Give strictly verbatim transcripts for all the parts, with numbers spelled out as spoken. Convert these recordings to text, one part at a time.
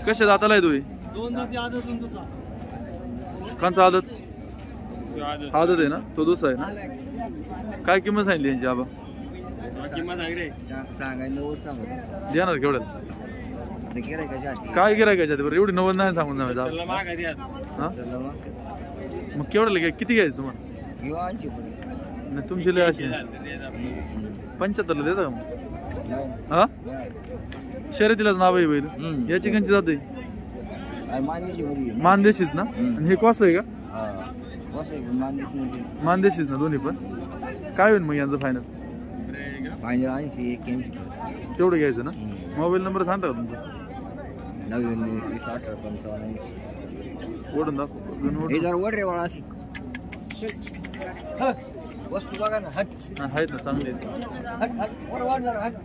कशा दाताला आहे तुम्ही? दोन दाती आदत आणि दुसरा. कांचा आदत आदत आहे ना, तो दुसरा आहे ना. काय किंमत सांगितली यांची आबा? किंमत आहे रे देणार केवढ्यात? काय गिरायकाच्या बरं एवढी नव्वद नाही सांगून जाऊ. मग केवढं घ्या, किती घ्यायचं तुम्हाला? नाही तुमची लय अशी पंच्याहत्तरला देता का मग? हा शर्यतीलाच नाव आहे बैल. याची कंची जाते मानदेशीच ना. आणि हे कॉस आहे का? मानदेशीच ना दोन्ही पण. काय होईल मग यांचं फायनल? तेवढं घ्यायचं ना. मोबाईल नंबर सांगता का तुमचा? नव्याण्णव एकवीस अठरा पंचावन्न ओढून दाखव. वस्तू बघा ना. हट आहेत ना चांगले. हट हट वर वाढ जरा. हट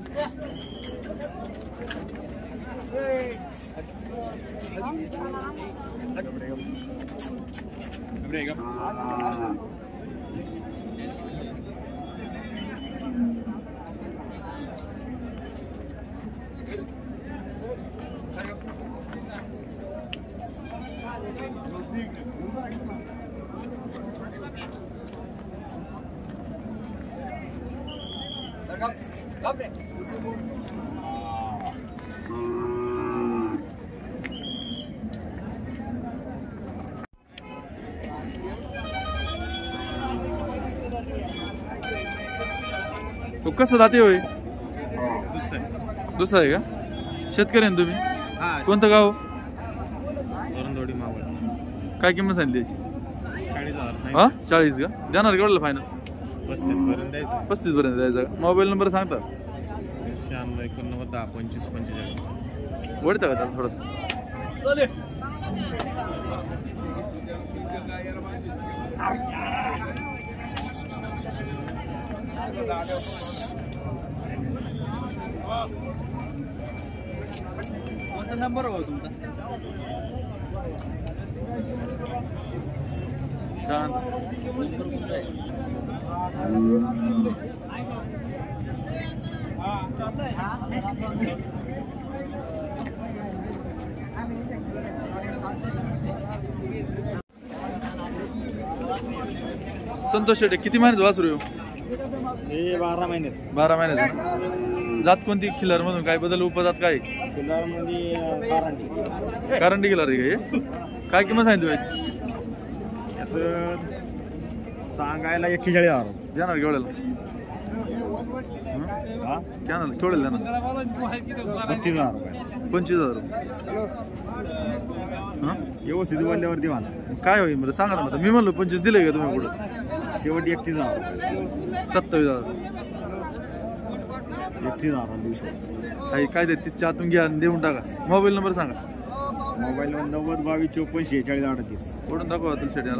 तो कसं जाते होय? दुसरा आहे का? शेतकरी आहे तुम्ही? कोणतं गाव? काय किंमत सांगितली याची? हा चाळीस का? देणार केवढं फायनल? पस्तीस पर्यंत द्यायचं. पस्तीस पर्यंत द्यायचा. मोबाईल नंबर सांगता? शहाण्णव एकोणनव्वद दहा पंचवीस पंचेचाळीस. वडता का त्याला थोडस? कोणता नंबर हो तुमचा? संतोष शेट्टे किती महिन्यात वासरू? हे बारा महिन्यात. बारा महिन्यात. जात कोणती? खिल्लार मधून काय बदल उपजात काय? खिल्लार मध्ये कारंडी. कारंडी खिल्लार आहे का? काय किंमत सांगितली? सांगायला एक्केचाळीस हजार. देणार केवढ्याला? देणार केवढ्याला देणार? बत्तीस हजार रुपये. पंचवीस हजार व्यवस्थित बोलल्यावरती मला काय होईल बरं सांगा ना. मी म्हणलो पंचवीस दिले का तुम्ही? पुढे शेवटी एकतीस हजार. सत्तावीस हजार. एकतीस हजार दिवशी काही काय ते तिच्या आतून घ्या आणि देऊन टाका. मोबाईल नंबर सांगा. मोबाईल नव्वद बावीस चोपन्न शेहेचाळीस अडतीस. ओढून दाखवा तुला शेट्याला.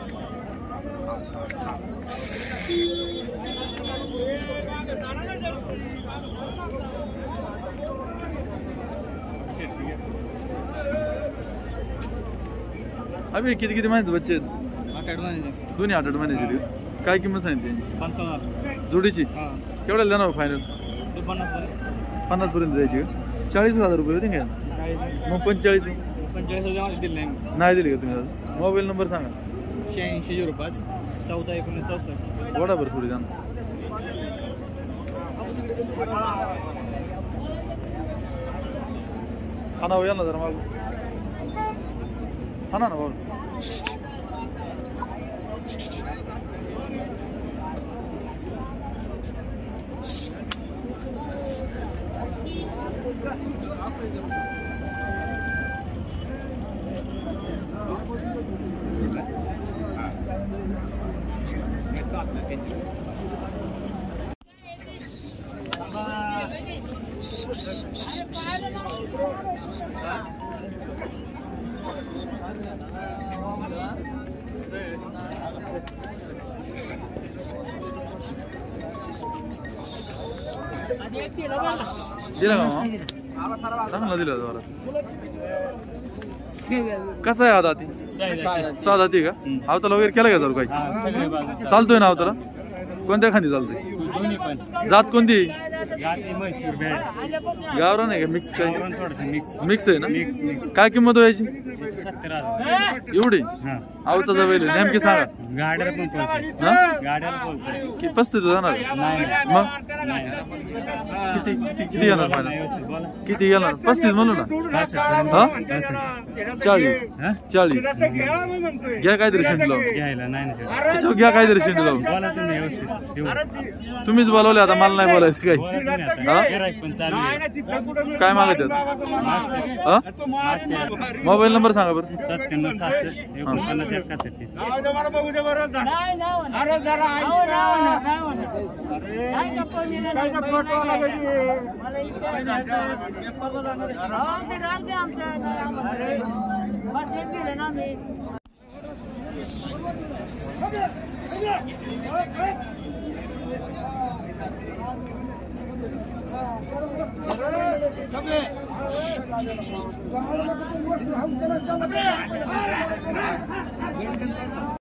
अभि किती किती महिन्याचे बच्चे आहेत? दोन्ही आठ आठ महिन्याचे. काय किंमत सांगितली? पंचावन्न जोडीची. केवढ्याला देणार फायनल? पन्नास पन्नास पर्यंत द्यायची का? चाळीस हजार रुपये होते का? मग पंचेचाळीस पंचेचाळीस दिले नाही दिले का तुम्ही? मोबाईल नंबर सांगा. शहाऐंशी झिरो पाच चौदा एकोणीस चौसष्ट. वडा बरं थोडी जाण. हा ना या ना जरा मागू. हा ना ना बाबू. दिला का मग? चांगला दिला जरा. कसा आहे दाती? सहा दाती का? अवताला वगैरे केला का जर काही? चालतोय ना अवताला? कोणत्या खांदी चालतोय? जात कोणती? गाठी म्हैसूर भेड गावरान आहे का मिक्स काय थोडंसं मिक्स मिक्स आहे ना मिक्स मिक्स काय किंमत व्हायची सत्तर हजार एवढी हा आवताचा बैल आहे. नेमकी सांगा गाड्याला पण पळते हा गाड्याला पळते की पस्तीस जाणार नाही मग नाही किती किती किती येणार बोला ना फायनल व्यवस्थित बोला किती येणार पस्तीस म्हणू ना पासष्ट हा पर्यंत पासष्ट चाळीस हा चाळीस घ्या काहीतरी शेंड लावून घ्यायला नाही ना शेवटी. त्याच्यावर घ्या काहीतरी शेंड लावून बोला तुम्ही व्यवस्थित देऊ तुम्हीच बोलवले आता मला नाही बोलायचं काही बोला तुम्ही आता हा? गिऱ्हाईक पण चालू आहे काय मागतात हा मोबाईल नंबर सांगा बरं सत्त्याण्णव सहासष्ट एकोणपन्नास एकाहत्तर तीस Come